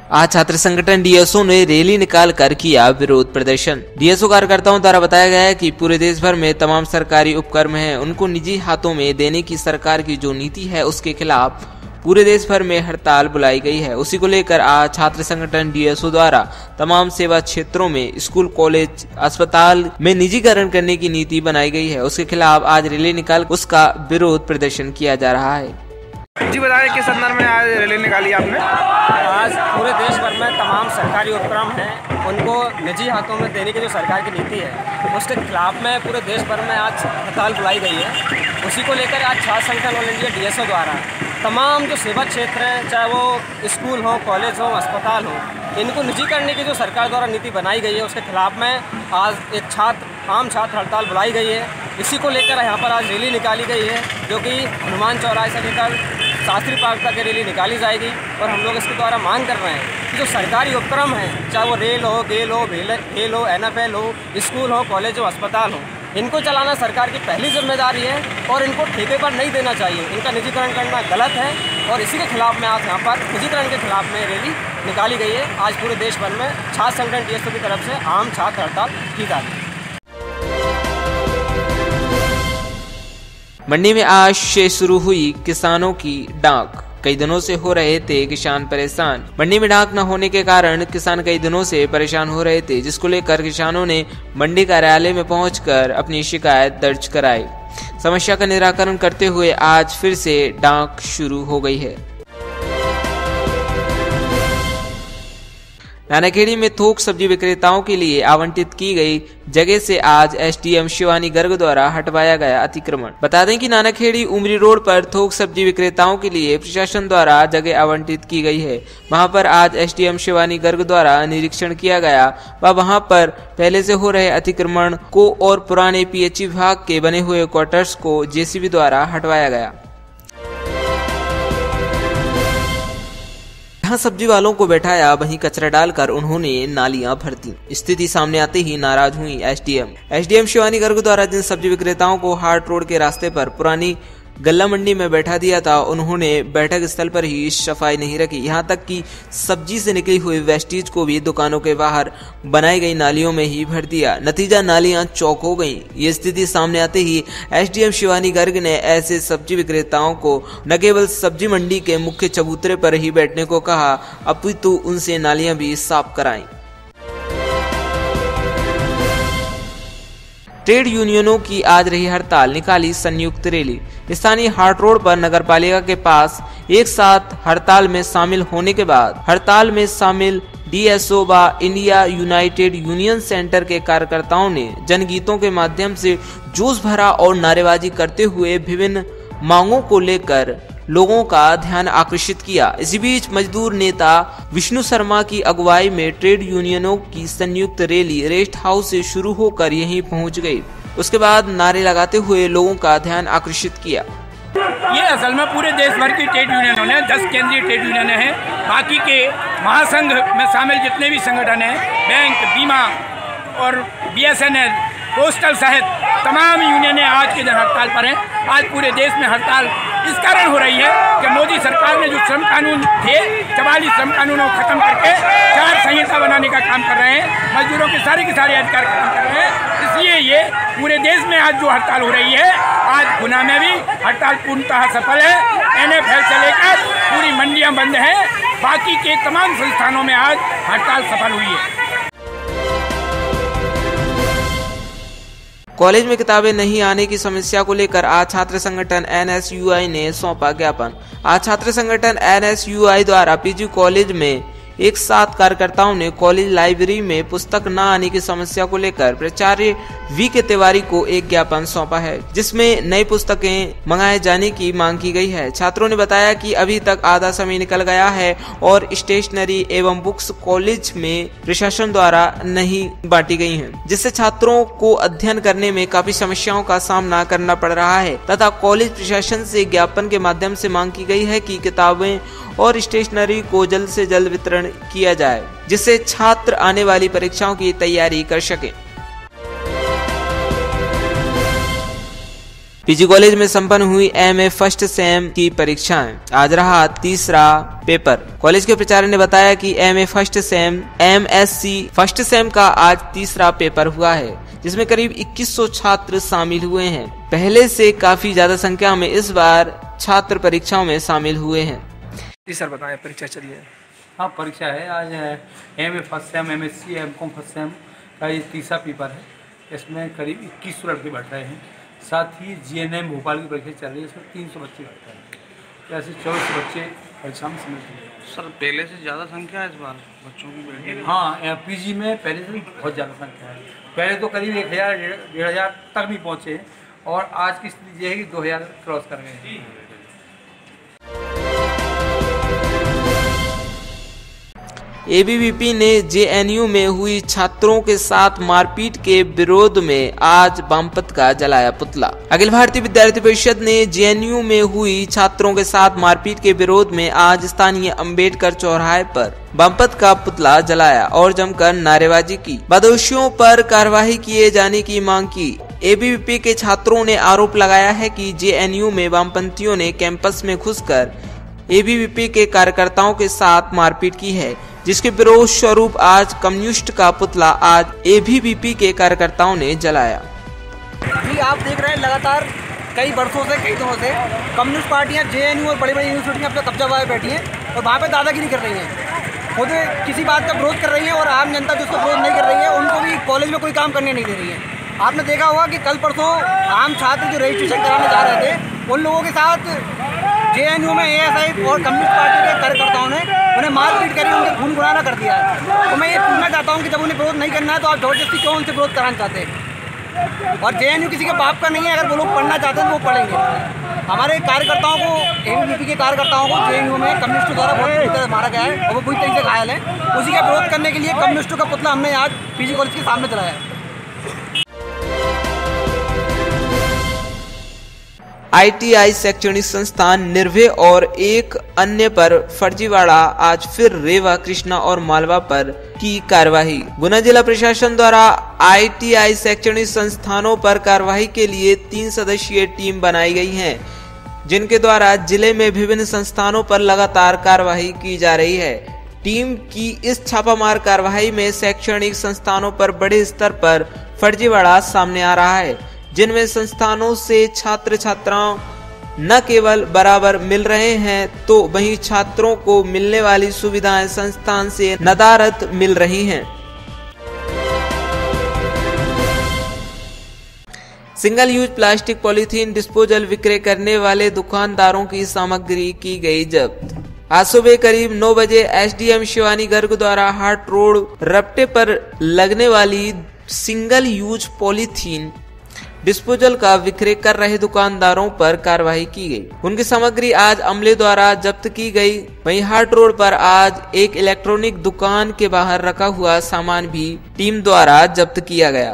आज छात्र संगठन डीएसओ ने रैली निकालकर किया विरोध प्रदर्शन। डीएसओ कार्यकर्ताओं द्वारा बताया गया है कि पूरे देश भर में तमाम सरकारी उपक्रम हैं, उनको निजी हाथों में देने की सरकार की जो नीति है उसके खिलाफ पूरे देश भर में हड़ताल बुलाई गई है। उसी को लेकर आज छात्र संगठन डीएसओ द्वारा तमाम सेवा क्षेत्रों में स्कूल, कॉलेज, अस्पताल में निजीकरण करने की नीति बनाई गई है। उसके खिलाफ आज रैली निकाल उसका विरोध प्रदर्शन किया जा रहा है। जी बताइए, किस संदर्भ में आज रैली निकाली आपने? आज पूरे देश भर में तमाम सरकारी उपक्रम हैं, उनको निजी हाथों में देने की जो सरकार की नीति है उसके खिलाफ में पूरे देश भर में आज हड़ताल बुलाई गई है। उसी को लेकर आज छात्र संगठन ऑल इंडिया डीएसओ द्वारा तमाम जो सेवा क्षेत्र हैं, चाहे वो स्कूल हो, कॉलेज हो, अस्पताल हो, इनको निजी करने की जो सरकार द्वारा नीति बनाई गई है उसके खिलाफ में आज एक आम छात्र हड़ताल बुलाई गई है। इसी को लेकर यहाँ पर आज रैली निकाली गई है, जो कि हनुमान चौराहे से लेकर शास्त्री पार्क तक रैली निकाली जाएगी। और हम लोग इसके द्वारा मांग कर रहे हैं कि जो सरकारी उपक्रम हैं, चाहे वो रेल हो, गेल हो, भेल हो, NFL हो, स्कूल हो, कॉलेज हो, अस्पताल हो, इनको चलाना सरकार की पहली जिम्मेदारी है और इनको ठेके पर नहीं देना चाहिए। इनका निजीकरण करना गलत है और इसी के खिलाफ में आज यहाँ पर निजीकरण के खिलाफ में रैली निकाली गई है। आज पूरे देश भर में छात्र संगठन डीएसओ की तरफ से आम छात्र हड़ताल की जा रही है। मंडी में आज से शुरू हुई किसानों की डाक। कई दिनों से हो रहे थे किसान परेशान। मंडी में डाक न होने के कारण किसान कई दिनों से परेशान हो रहे थे, जिसको लेकर किसानों ने मंडी कार्यालय में पहुंचकर अपनी शिकायत दर्ज कराई। समस्या का निराकरण करते हुए आज फिर से डाक शुरू हो गई है। नानाखेड़ी में थोक सब्जी विक्रेताओं के लिए आवंटित की गई जगह से आज एसडीएम शिवानी गर्ग द्वारा हटवाया गया अतिक्रमण। बता दें कि नानाखेड़ी उमरी रोड पर थोक सब्जी विक्रेताओं के लिए प्रशासन द्वारा जगह आवंटित की गई है। वहां पर आज एसडीएम शिवानी गर्ग द्वारा निरीक्षण किया गया व वहां पर पहले से हो रहे अतिक्रमण को और पुराने पीएचई विभाग के बने हुए क्वार्टर्स को जेसीबी द्वारा हटवाया गया। जहां सब्जी वालों को बैठाया वहीं कचरा डालकर उन्होंने नालियां भर दी। स्थिति सामने आते ही नाराज हुई एसडीएम शिवानी गर्ग द्वारा जिन सब्जी विक्रेताओं को हार्ट रोड के रास्ते पर पुरानी गल्ला मंडी में बैठा दिया था, उन्होंने बैठक स्थल पर ही सफाई नहीं रखी। यहां तक कि सब्जी से निकली हुई वेस्टेज को भी दुकानों के बाहर बनाई गई नालियों में ही भर दिया। नतीजा नालियां चौक हो गईं। ये स्थिति सामने आते ही एसडीएम शिवानी गर्ग ने ऐसे सब्जी विक्रेताओं को न केवल सब्जी मंडी के मुख्य चबूतरे पर ही बैठने को कहा, अपितु उनसे नालियां भी साफ कराई। ट्रेड यूनियनों की आज रही हड़ताल, निकाली संयुक्त रैली। स्थानीय हार्ट रोड पर नगरपालिका के पास एक साथ हड़ताल में शामिल होने के बाद हड़ताल में शामिल डीएसओ व इंडिया यूनाइटेड यूनियन सेंटर के कार्यकर्ताओं ने जनगीतों के माध्यम से जोश भरा और नारेबाजी करते हुए विभिन्न मांगों को लेकर लोगों का ध्यान आकर्षित किया। इसी बीच मजदूर नेता विष्णु शर्मा की अगुवाई में ट्रेड यूनियनों की संयुक्त रैली रेस्ट हाउस से शुरू होकर यहीं पहुंच गई। उसके बाद नारे लगाते हुए लोगों का ध्यान आकर्षित किया। ये असल में पूरे देश भर की ट्रेड यूनियनों ने 10 केंद्रीय ट्रेड यूनियन हैं, बाकी के महासंघ में शामिल जितने भी संगठन हैं, बैंक, बीमा और BSNL, पोस्टल सहित तमाम यूनियनें आज के दिन हड़ताल पर हैं। आज पूरे देश में हड़ताल इस कारण हो रही है कि मोदी सरकार ने जो श्रम कानून थे, 44 श्रम कानूनों को खत्म करके 4 संहिता बनाने का काम कर रहे हैं। मजदूरों के सारे अधिकार खत्म कर रहे हैं। इसलिए ये पूरे देश में आज जो हड़ताल हो रही है, आज गुना में भी हड़ताल पूर्णतः सफल है। NFL से लेकर पूरी मंडियां बंद हैं, बाकी के तमाम संस्थानों में आज हड़ताल सफल हुई है। कॉलेज में किताबें नहीं आने की समस्या को लेकर आज छात्र संगठन NSUI ने सौंपा ज्ञापन। आज छात्र संगठन NSUI द्वारा पीजी कॉलेज में एक साथ कार्यकर्ताओं ने कॉलेज लाइब्रेरी में पुस्तक न आने की समस्या को लेकर प्राचार्य V.K. तिवारी को एक ज्ञापन सौंपा है, जिसमें नई पुस्तकें मंगाए जाने की मांग की गई है। छात्रों ने बताया कि अभी तक आधा समय निकल गया है और स्टेशनरी एवं बुक्स कॉलेज में प्रशासन द्वारा नहीं बांटी गई हैं, जिससे छात्रों को अध्ययन करने में काफी समस्याओं का सामना करना पड़ रहा है तथा कॉलेज प्रशासन से ज्ञापन के माध्यम से मांग की गई है कि किताबें और स्टेशनरी को जल्द से जल्द वितरण किया जाए, जिससे छात्र आने वाली परीक्षाओं की तैयारी कर सकें। पीजी कॉलेज में संपन्न हुई एमए फर्स्ट सेम की परीक्षाएं। आज रहा तीसरा पेपर। कॉलेज के प्राचार्य ने बताया कि MA first sem MSc first sem का आज तीसरा पेपर हुआ है, जिसमें करीब 2100 छात्र शामिल हुए हैं। पहले से काफी ज्यादा संख्या में इस बार छात्र परीक्षाओं में शामिल हुए हैं। जी सर बताएं, परीक्षा चली है। हाँ, परीक्षा है आज। MA first sem, MSc, MCom first sem का ये तीसरा पेपर है। इसमें करीब 2100 लड़के बैठ रहे हैं। साथ ही जीएनएम भोपाल की परीक्षा चल रही है, इसमें 300 बच्चे बैठ रहे हैं। ऐसे 24 बच्चे परीक्षा में सम्मिलित हुए। सर पहले से ज़्यादा संख्या है इस बार बच्चों की बैठी? हाँ, पीजी में पहले से बहुत ज़्यादा संख्या है। पहले तो करीब 1000 1500 तक भी पहुँचे हैं और आज की स्थिति यह है कि 2000 क्रॉस कर गए हैं। एबीवीपी ने जेएनयू में हुई छात्रों के साथ मारपीट के विरोध में आज वामपंथ का जलाया पुतला। अखिल भारतीय विद्यार्थी परिषद ने जेएनयू में हुई छात्रों के साथ मारपीट के विरोध में आज स्थानीय अंबेडकर चौराहे पर वामपंथ का पुतला जलाया और जमकर नारेबाजी की। दोषियों पर कार्रवाई किए जाने की मांग की। एबीवीपी के छात्रों ने आरोप लगाया है कि जेएनयू में वामपंथियों ने कैंपस में घुसकर एबीवीपी के कार्यकर्ताओं के साथ मारपीट की है, जिसके विरोध स्वरूप आज कम्युनिस्ट का पुतला आज एबीवीपी के कार्यकर्ताओं ने जलाया। जी आप देख रहे हैं लगातार कई वर्षों से, कई दिनों से कम्युनिस्ट पार्टियां जेएनयू और बड़ी बड़ी यूनिवर्सिटियां अपना कब्जा बनाए बैठी हैं और वहाँ पे दादागिरी कर रही हैं। खुद किसी बात का विरोध कर रही हैं और आम जनता जो उसका विरोध नहीं कर रही है उनको भी कॉलेज में कोई काम करने नहीं दे रही है। आपने देखा होगा कि कल परसों आम छात्र जो रजिस्ट्रेशन कराने जा रहे थे उन लोगों के साथ जेएनयू में एएसआई और कम्युनिस्ट पार्टी के कार्यकर्ताओं ने उन्हें मारपीट करी, उनके खून गुनाना कर दिया है। तो मैं ये पूछना चाहता हूँ कि जब उन्हें विरोध नहीं करना है तो आप जबरदस्ती क्यों उनसे विरोध कराना चाहते हैं? और जेएनयू किसी के बाप का नहीं है, अगर वो लोग पढ़ना चाहते हैं तो वो पढ़ेंगे। हमारे कार्यकर्ताओं को, एबीवीपी के कार्यकर्ताओं को जेएनयू में कम्युनिस्टों द्वारा बहुत बुरी तरह मारा गया है और वो बुरी तरीके से घायल है। उसी का विरोध करने के लिए कम्युनिस्टों का पुतला हमने आज पीजी कॉलेज के सामने चलाया है। आईटीआई शैक्षणिक संस्थान निर्भय और एक अन्य पर फर्जीवाड़ा। आज फिर रेवा, कृष्णा और मालवा पर की कार्रवाई। गुना जिला प्रशासन द्वारा आईटीआई शैक्षणिक संस्थानों पर कार्रवाई के लिए 3 सदस्यीय टीम बनाई गई है, जिनके द्वारा जिले में विभिन्न संस्थानों पर लगातार कार्रवाई की जा रही है। टीम की इस छापामार कार्रवाई में शैक्षणिक संस्थानों पर बड़े स्तर पर फर्जीवाड़ा सामने आ रहा है, जिनमें संस्थानों से छात्र छात्राओं न केवल बराबर मिल रहे हैं तो वहीं छात्रों को मिलने वाली सुविधाएं संस्थान से नदारद मिल रही हैं। Single use plastic polythene disposal विक्रय करने वाले दुकानदारों की सामग्री की गई जब्त। आज सुबह करीब 9 बजे एसडीएम शिवानी गर्ग द्वारा हाट रोड रपटे पर लगने वाली सिंगल यूज पॉलीथीन डिस्पोजल का विक्रय कर रहे दुकानदारों पर कार्रवाई की गई। उनकी सामग्री आज अमले द्वारा जब्त की गई। वहीं हाट रोड पर आज एक इलेक्ट्रॉनिक दुकान के बाहर रखा हुआ सामान भी टीम द्वारा जब्त किया गया।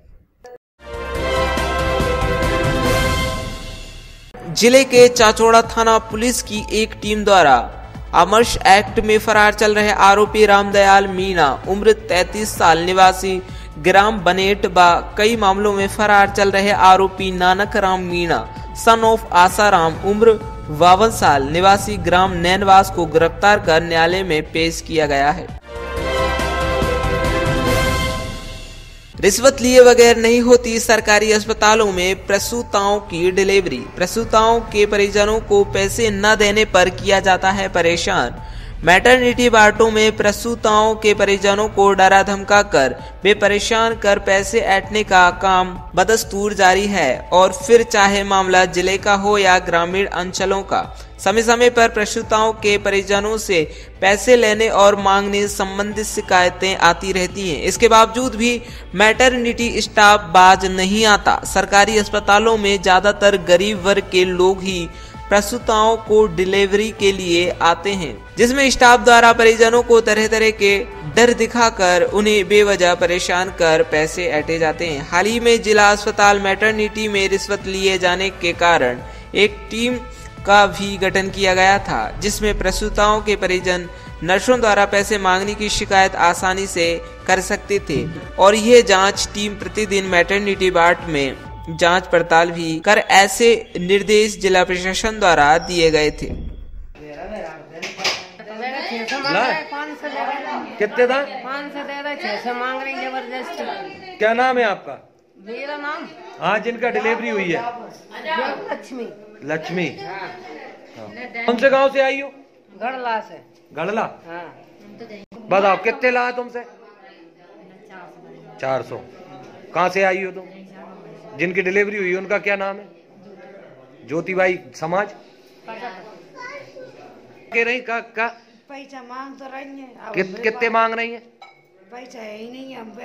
जिले के चाचौड़ा थाना पुलिस की एक टीम द्वारा आमर्श एक्ट में फरार चल रहे आरोपी रामदयाल मीणा उम्र 33 साल निवासी ग्राम बनेट बा कई मामलों में फरार चल रहे आरोपी नानक राम मीणा सन ऑफ आसाराम उम्र 52 साल निवासी ग्राम नैनवास को गिरफ्तार कर न्यायालय में पेश किया गया है। रिश्वत लिए बगैर नहीं होती सरकारी अस्पतालों में प्रसूताओं की डिलीवरी। प्रसूताओं के परिजनों को पैसे न देने पर किया जाता है परेशान। मैटरनिटी वार्डों में प्रसूताओं के परिजनों को डरा धमका कर वे परेशान कर पैसे ऐंठने का काम बदस्तूर जारी है और फिर चाहे मामला जिले का हो या ग्रामीण अंचलों का, समय समय पर प्रसूताओं के परिजनों से पैसे लेने और मांगने संबंधित शिकायतें आती रहती हैं। इसके बावजूद भी मैटरनिटी स्टाफ बाज नहीं आता। सरकारी अस्पतालों में ज्यादातर गरीब वर्ग के लोग ही प्रसूताओं को डिलीवरी के लिए आते हैं, जिसमें स्टाफ द्वारा परिजनों को तरह तरह के डर दिखाकर उन्हें बेवजह परेशान कर पैसे ऐंठे जाते हैं। हाल ही में जिला अस्पताल मैटरनिटी में रिश्वत लिए जाने के कारण एक टीम का भी गठन किया गया था, जिसमें प्रसूताओं के परिजन नर्सों द्वारा पैसे मांगने की शिकायत आसानी से कर सकते थे और यह जांच टीम प्रतिदिन मैटरनिटी वार्ड में जांच पड़ताल भी कर ऐसे निर्देश जिला प्रशासन द्वारा दिए गए थे। कितने था? 500 दे रहे, 600 मांग रही जबरदस्ती। क्या नाम है आपका? मेरा नाम? हाँ, जिनका डिलीवरी हुई है। लक्ष्मी। लक्ष्मी, कौन से गांव से आई हो? गढ़ला से। गढ़ला? हाँ। बताओ कितने ला तुमसे? 400। कहाँ से आई हो तुम? जिनकी डिलीवरी हुई है उनका क्या नाम है? ज्योतिबाई समाज के रही का पैसा मांग तो रही है। कितने मांग रही है? पैसा है ही नहीं, अब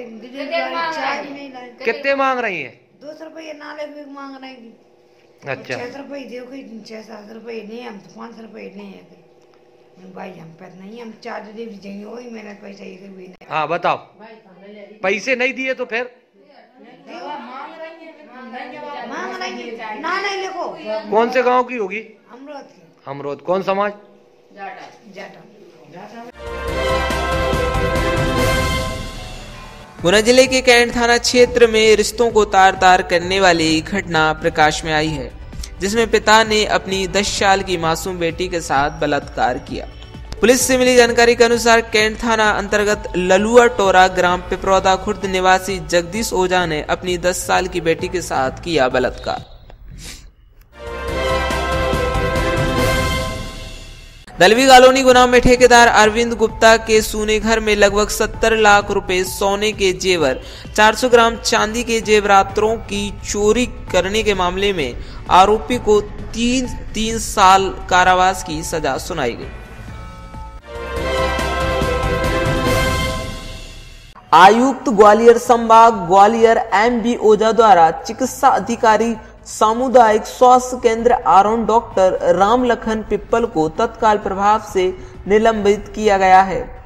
कितने मांग रही है? 200 रुपये नाले भी मांग रही है। अच्छा, 600 रुपये दो, 600-700 रुपये नहीं, हम तो 500 रुपये नहीं है भाई, हम पर नहीं, हम चार्ज दे भी चाहिए, वही मैंने पैसा ये भी नहीं। हाँ बताओ, पैसे नहीं दिए तो फिर मांग रही है ना, नहीं लिखो। कौन से गांव की होगी? अमरोद की। अमरोद, कौन समाज? जाटा। गुना जिले के कैंट थाना क्षेत्र में रिश्तों को तार-तार करने वाली घटना प्रकाश में आई है, जिसमें पिता ने अपनी 10 साल की मासूम बेटी के साथ बलात्कार किया। पुलिस से मिली जानकारी के अनुसार कैंट थाना अंतर्गत ललुआ टोरा ग्राम पिपरौदा खुर्द निवासी जगदीश ओझा ने अपनी 10 साल की बेटी के साथ किया बलात्कार। दलवी कॉलोनी गुना में ठेकेदार अरविंद गुप्ता के सूने घर में लगभग 70 लाख रुपए सोने के जेवर, 400 ग्राम चांदी के जेवरातों की चोरी करने के मामले में आरोपी को 3 साल कारावास की सजा सुनाई गई। आयुक्त ग्वालियर संभाग ग्वालियर एम.बी. ओझा द्वारा चिकित्सा अधिकारी सामुदायिक स्वास्थ्य केंद्र आरोन डॉक्टर राम लखन पिप्पल को तत्काल प्रभाव से निलंबित किया गया है।